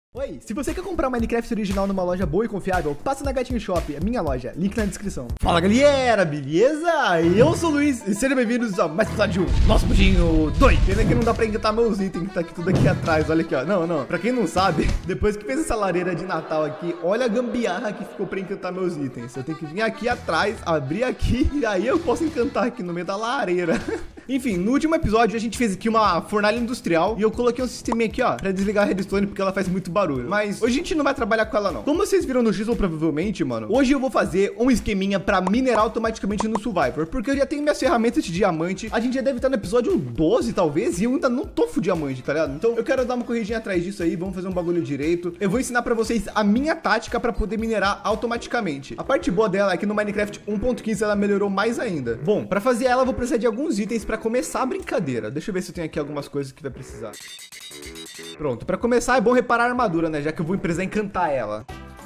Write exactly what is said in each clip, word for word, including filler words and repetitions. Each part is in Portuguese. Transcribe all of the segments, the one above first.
Oi, se você quer comprar um Minecraft original numa loja boa e confiável, passa na Gatinho Shop, a minha loja, link na descrição. Fala galera, beleza? Eu sou o Luiz e sejam bem-vindos a mais um episódio de Nosso Budinho dois. Pena que não dá pra encantar meus itens, que tá aqui tudo aqui atrás, olha aqui ó. Não, não, pra quem não sabe, depois que fez essa lareira de Natal aqui, olha a gambiarra que ficou pra encantar meus itens. Eu tenho que vir aqui atrás, abrir aqui e aí eu posso encantar aqui no meio da lareira. Enfim, no último episódio a gente fez aqui uma fornalha industrial e eu coloquei um sisteminha aqui ó, pra desligar a redstone porque ela faz muito barulho. Mas hoje a gente não vai trabalhar com ela não. Como vocês viram no Gizzle provavelmente, mano, hoje eu vou fazer um esqueminha pra minerar automaticamente no Survivor, porque eu já tenho minhas ferramentas de diamante. A gente já deve estar no episódio doze talvez, e eu ainda não tô full diamante, tá ligado? Então eu quero dar uma corridinha atrás disso aí, vamos fazer um bagulho direito. Eu vou ensinar pra vocês a minha tática pra poder minerar automaticamente. A parte boa dela é que no Minecraft um ponto quinze ela melhorou mais ainda. Bom, pra fazer ela eu vou precisar de alguns itens pra começar a brincadeira. Deixa eu ver se eu tenho aqui algumas coisas que vai precisar. Pronto, pra começar é bom reparar a armadura, né? Já que eu vou precisar encantar ela.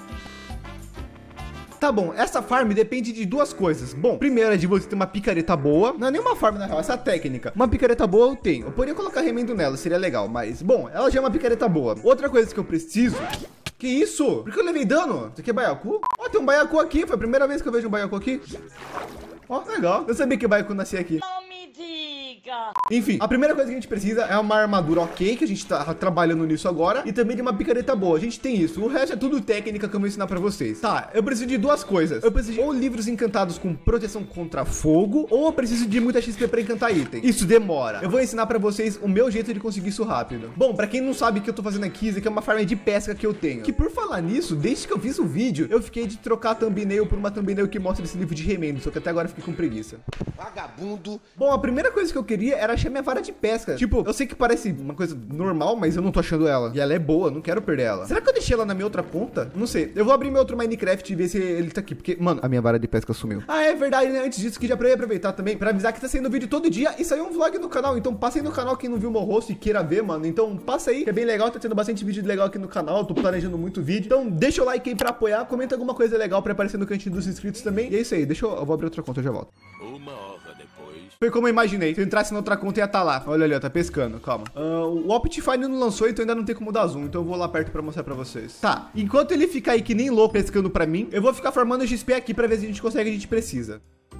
Tá bom, essa farm depende de duas coisas. Bom, primeiro é de você ter uma picareta boa. Não é nenhuma farm na real, essa é a técnica. Uma picareta boa eu tenho. Eu poderia colocar remendo nela, seria legal. Mas, bom, ela já é uma picareta boa. Outra coisa que eu preciso... Que isso? Por que eu levei dano? Isso aqui é baiacu? Ó, tem um baiacu aqui. Foi a primeira vez que eu vejo um baiacu aqui. Ó, legal. Eu sabia que o baiacu nascia aqui. Não me diga. Enfim, a primeira coisa que a gente precisa é uma armadura ok, que a gente tá trabalhando nisso agora, e também de uma picareta boa. A gente tem isso. O resto é tudo técnica que eu vou ensinar pra vocês. Tá, eu preciso de duas coisas. Eu preciso de ou livros encantados com proteção contra fogo, ou eu preciso de muita X P pra encantar item. Isso demora. Eu vou ensinar pra vocês o meu jeito de conseguir isso rápido. Bom, pra quem não sabe o que eu tô fazendo aqui, isso aqui é uma farm de pesca que eu tenho. Que por falar nisso, desde que eu fiz o vídeo, eu fiquei de trocar a thumbnail por uma thumbnail que mostra esse livro de remendo, só que até agora eu fiquei com preguiça. Vagabundo. Bom, a primeira coisa que eu queria era achar minha vara de pesca. Tipo, eu sei que parece uma coisa normal, mas eu não tô achando ela. E ela é boa, não quero perder ela. Será que eu deixei ela na minha outra conta? Não sei. Eu vou abrir meu outro Minecraft e ver se ele tá aqui. Porque, mano, a minha vara de pesca sumiu. Ah, é verdade, né? Antes disso, que já pra eu aproveitar também pra avisar que tá saindo vídeo todo dia e saiu um vlog no canal. Então passa aí no canal quem não viu meu rosto e queira ver, mano. Então passa aí, que é bem legal. Tá tendo bastante vídeo legal aqui no canal. Eu tô planejando muito vídeo. Então deixa o like aí pra apoiar. Comenta alguma coisa legal pra aparecer no cantinho dos inscritos também. E é isso aí. Deixa eu... Eu vou abrir outra conta, eu já volto. Uma hora depois. Foi como eu imaginei. Se eu entrasse na outra conta ia estar lá. Olha ali, ó, tá pescando. Calma. Uh, o Optifine não lançou, então ainda não tem como dar zoom. Então eu vou lá perto pra mostrar pra vocês. Tá. Enquanto ele fica aí que nem louco pescando pra mim, eu vou ficar formando X P aqui pra ver se a gente consegue o que a gente precisa.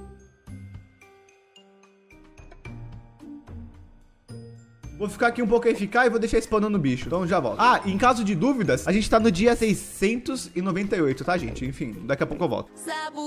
Vou ficar aqui um pouco aí ficar e vou deixar spawnando o bicho. Então já volto. Ah, em caso de dúvidas, a gente tá no dia seiscentos e noventa e oito, tá, gente? Enfim, daqui a pouco eu volto.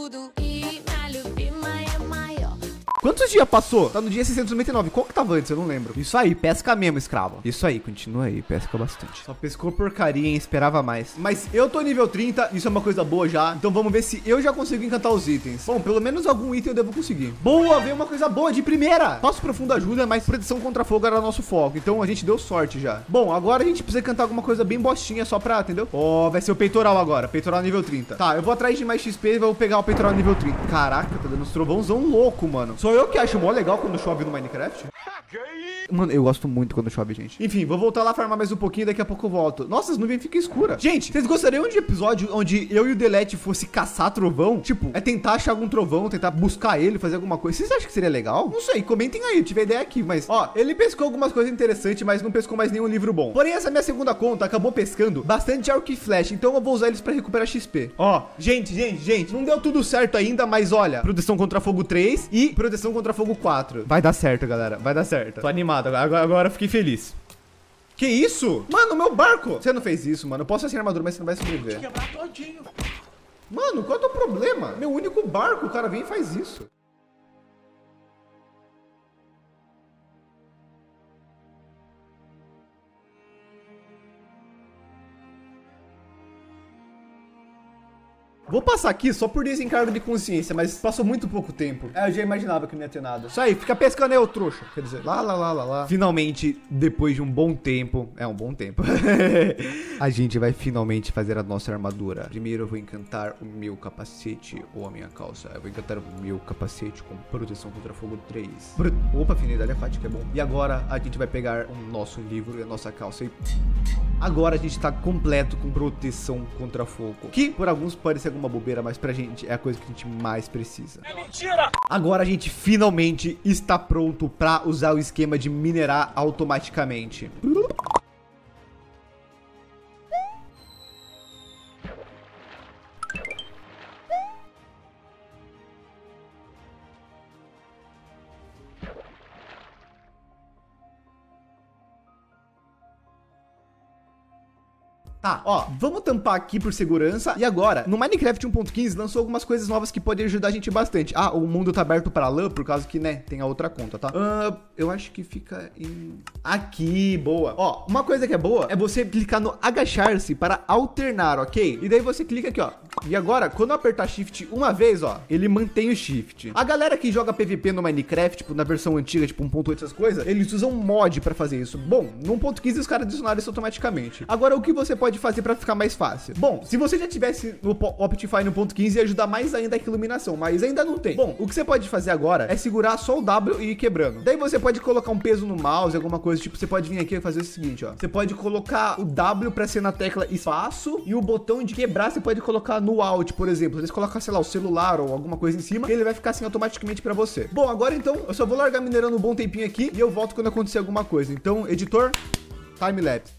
Quantos dias passou? Tá no dia seiscentos e noventa e nove. Qual que tava antes? Eu não lembro. Isso aí, pesca mesmo, escravo. Isso aí, continua aí, pesca bastante. Só pescou porcaria, hein? Esperava mais. Mas eu tô nível trinta, isso é uma coisa boa já. Então vamos ver se eu já consigo encantar os itens. Bom, pelo menos algum item eu devo conseguir. Boa, veio uma coisa boa de primeira. Passo profundo ajuda, mas proteção contra fogo era nosso foco. Então a gente deu sorte já. Bom, agora a gente precisa cantar alguma coisa bem bostinha só pra, entendeu? Ó, oh, vai ser o peitoral agora. Peitoral nível trinta. Tá, eu vou atrás de mais X P e vou pegar o peitoral nível trinta. Caraca, tá dando uns trovãozão louco, mano. Sou eu que acho mó legal quando chove no Minecraft. Mano, eu gosto muito quando chove, gente. Enfim, vou voltar lá farmar mais um pouquinho e daqui a pouco eu volto. Nossa, as nuvens ficam escuras. Gente, vocês gostariam de episódio onde eu e o Delete fosse caçar trovão? Tipo, é tentar achar algum trovão, tentar buscar ele, fazer alguma coisa. Vocês acham que seria legal? Não sei, comentem aí, eu tive ideia aqui. Mas, ó, ele pescou algumas coisas interessantes, mas não pescou mais nenhum livro bom. Porém, essa minha segunda conta acabou pescando bastante arco e flecha, então eu vou usar eles pra recuperar X P. Ó, gente, gente, gente, não deu tudo certo ainda, mas olha, proteção contra fogo três e proteção contra fogo quatro. Vai dar certo, galera, vai dar certo. Tô animado, agora, agora eu fiquei feliz. Que isso? Mano, meu barco! Você não fez isso, mano. Eu posso ser armadura, mas você não vai sobreviver. Quebrar todinho. Mano, qual é o teu problema? Meu único barco, o cara vem e faz isso. Vou passar aqui só por desencargo de consciência, mas passou muito pouco tempo. É, eu já imaginava que não ia ter nada. Isso aí, fica pescando aí, ô trouxa. Quer dizer, lá, lá, lá, lá, lá. Finalmente, depois de um bom tempo, é um bom tempo, a gente vai finalmente fazer a nossa armadura. Primeiro eu vou encantar o meu capacete ou a minha calça. Eu vou encantar o meu capacete com proteção contra fogo três. Pro... Opa, afinidade aquática é bom. E agora a gente vai pegar o nosso livro e a nossa calça e... Agora a gente tá completo com proteção contra fogo. Que por alguns pode ser alguma bobeira, mas pra gente é a coisa que a gente mais precisa. É mentira! Agora a gente finalmente está pronto pra usar o esquema de minerar automaticamente. Tá, ó, vamos tampar aqui por segurança. E agora, no Minecraft um ponto quinze lançou algumas coisas novas que podem ajudar a gente bastante. Ah, o mundo tá aberto pra lã, por causa que, né, tem a outra conta, tá? Uh, eu acho que fica em... Aqui, boa. Ó, uma coisa que é boa é você clicar no agachar-se para alternar, ok? E daí você clica aqui, ó. E agora, quando eu apertar Shift uma vez, ó, ele mantém o Shift. A galera que joga P V P no Minecraft, tipo, na versão antiga, tipo um ponto oito, essas coisas, eles usam mod pra fazer isso. Bom, no um ponto quinze os caras adicionaram isso automaticamente. Agora, o que você pode fazer pra ficar mais fácil? Bom, se você já tivesse no Optifine no um ponto quinze, ia ajudar mais ainda a iluminação, mas ainda não tem. Bom, o que você pode fazer agora é segurar só o W e ir quebrando. Daí você pode colocar um peso no mouse, alguma coisa, tipo, você pode vir aqui e fazer o seguinte, ó. Você pode colocar o W pra ser na tecla espaço e o botão de quebrar você pode colocar no Alt, por exemplo. Você coloca, sei lá, o celular ou alguma coisa em cima, e ele vai ficar assim automaticamente pra você. Bom, agora então, eu só vou largar minerando um bom tempinho aqui e eu volto quando acontecer alguma coisa. Então, editor, time-lapse.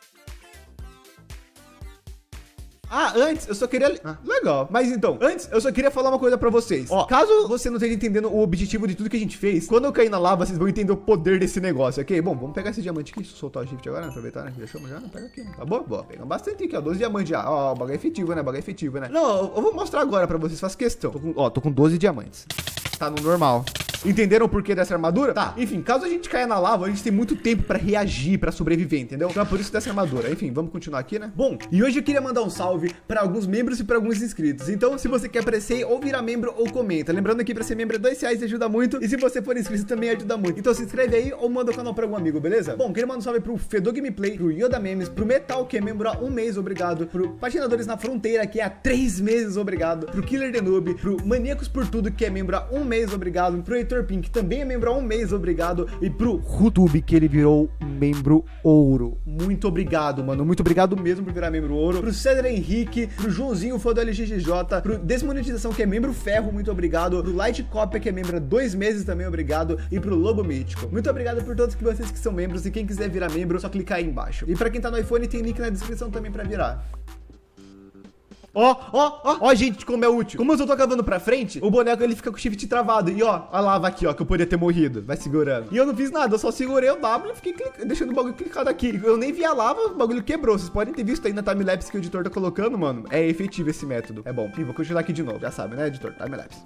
Ah, antes, eu só queria... Ah, legal. Mas então, antes, eu só queria falar uma coisa pra vocês. Ó, caso você não esteja entendendo o objetivo de tudo que a gente fez, quando eu cair na lava, vocês vão entender o poder desse negócio, ok? Bom, vamos pegar esse diamante aqui, soltar o shift agora, né? Aproveitar, né? Deixamos já, né? Pega aqui, né? Tá bom? Boa, pegamos bastante aqui, ó, doze diamantes já. Ó, o bagulho é efetivo, né? O bagulho é efetivo, né? Não, eu vou mostrar agora pra vocês, faz questão. Tô com, ó, tô com doze diamantes. Tá no normal. Entenderam o porquê dessa armadura? Tá, enfim, caso a gente caia na lava, a gente tem muito tempo pra reagir, pra sobreviver, entendeu? Então é por isso dessa armadura. Enfim, vamos continuar aqui, né? Bom, e hoje eu queria mandar um salve pra alguns membros e pra alguns inscritos. Então, se você quer aparecer, ou virar membro ou comenta. Lembrando que pra ser membro é dois reais, ajuda muito. E se você for inscrito também ajuda muito. Então se inscreve aí ou manda o canal pra algum amigo, beleza? Bom, queria mandar um salve pro Fedor Gameplay, pro Yoda Memes, pro Metal, que é membro há um mês, obrigado. Pro Patinadores na Fronteira, que é há três meses, obrigado. Pro Killer The Noob, pro Maníacos por Tudo, que é membro há um mês, obrigado. Pro Heitor Pink, que também é membro há um mês, obrigado. E pro Rutube, que ele virou membro ouro. Muito obrigado, mano. Muito obrigado mesmo por virar membro ouro. Pro César Henrique, pro Joãozinho, fã do L G G J, pro Desmonetização, que é membro ferro, muito obrigado. Pro Light Copia, que é membro há dois meses, também obrigado. E pro Lobo Mítico. Muito obrigado por todos que vocês que são membros. E quem quiser virar membro, só clicar aí embaixo. E pra quem tá no iPhone, tem link na descrição também pra virar. Ó, ó, ó, ó, gente, como é útil. Como eu só tô cavando pra frente, o boneco ele fica com o shift travado. E ó, a lava aqui, ó, que eu poderia ter morrido. Vai segurando. E eu não fiz nada, eu só segurei o W e fiquei clic... deixando o bagulho clicado aqui. Eu nem vi a lava, o bagulho quebrou. Vocês podem ter visto aí na timelapse que o editor tá colocando, mano. É efetivo esse método. É bom. E vou continuar aqui de novo. Já sabe, né, editor? Timelapse.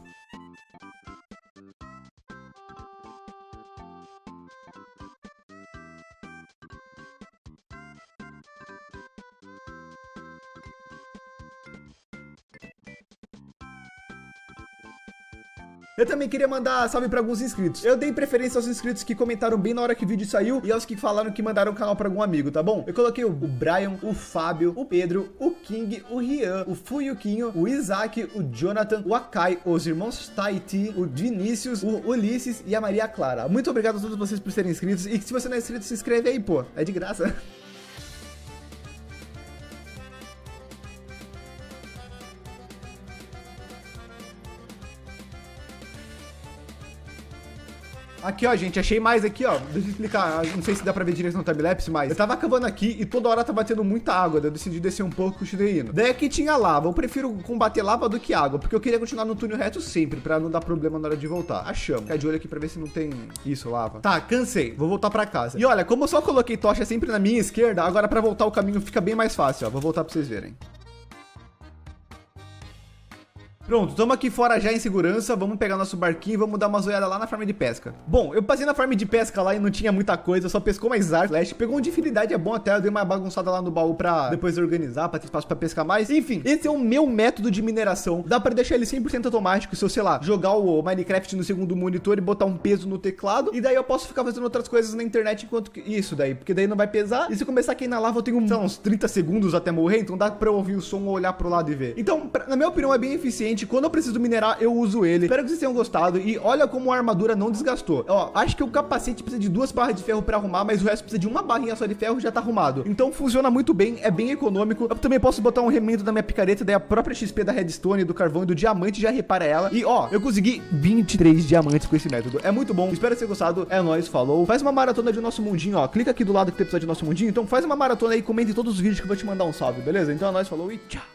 Eu também queria mandar salve pra alguns inscritos. Eu dei preferência aos inscritos que comentaram bem na hora que o vídeo saiu e aos que falaram que mandaram o canal pra algum amigo, tá bom? Eu coloquei o Brian, o Fábio, o Pedro, o King, o Rian, o Fuyuquinho, o Isaac, o Jonathan, o Akai, os irmãos Taiti, o Vinícius, o Ulisses e a Maria Clara. Muito obrigado a todos vocês por serem inscritos. E se você não é inscrito, se inscreve aí, pô. É de graça. Aqui, ó, gente, achei mais aqui, ó. Deixa eu explicar, não sei se dá pra ver direito no timelapse, mas eu tava cavando aqui e toda hora tava tendo muita água, daí eu decidi descer um pouco e continuei indo. Daí aqui tinha lava, eu prefiro combater lava do que água, porque eu queria continuar no túnel reto sempre, pra não dar problema na hora de voltar. Achamos. Ficar de olho aqui pra ver se não tem isso, lava. Tá, cansei, vou voltar pra casa. E olha, como eu só coloquei tocha sempre na minha esquerda, agora pra voltar o caminho fica bem mais fácil, ó. Vou voltar pra vocês verem. Pronto, estamos aqui fora já em segurança, vamos pegar nosso barquinho e vamos dar uma zoiada lá na farm de pesca. Bom, eu passei na farm de pesca lá e não tinha muita coisa, só pescou mais ar, flash, pegou um de afinidade, é bom até, eu dei uma bagunçada lá no baú pra depois organizar, pra ter espaço pra pescar mais. Enfim, esse é o meu método de mineração, dá pra deixar ele cem por cento automático, se eu, sei lá, jogar o Minecraft no segundo monitor e botar um peso no teclado, e daí eu posso ficar fazendo outras coisas na internet enquanto que... Isso daí, porque daí não vai pesar, e se começar a cair na lava eu tenho, sei lá, uns trinta segundos até morrer, então dá pra eu ouvir o som ou olhar pro lado e ver. Então, pra... na minha opinião é bem eficiente, quando eu preciso minerar eu uso ele. Espero que vocês tenham gostado e olha como a armadura não desgastou. Ó, acho que o capacete precisa de duas barras de ferro pra arrumar, mas o resto precisa de uma barrinha só de ferro e já tá arrumado. Então funciona muito bem, é bem econômico. Eu também posso botar um remendo da minha picareta, daí a própria X P da redstone, do carvão e do diamante já repara ela. E ó, eu consegui vinte e três diamantes com esse método. É muito bom, espero que vocês tenham gostado. É nóis, falou. Faz uma maratona de nosso mundinho, ó. Clica aqui do lado que tem episódio de nosso mundinho. Então faz uma maratona aí, comente todos os vídeos que eu vou te mandar um salve, beleza? Então é nóis, falou e tchau.